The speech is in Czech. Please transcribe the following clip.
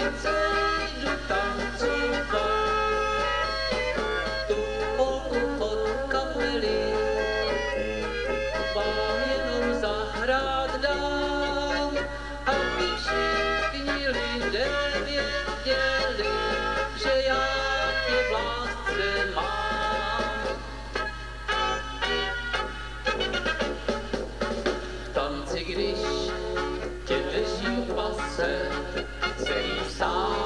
ulice jdu tancovat, tu holku od kapely vám jenom zahrát dám, aby všichni lidé věděli, že já tě v lásce mám. V tanci, když tě držím v pase, celý sám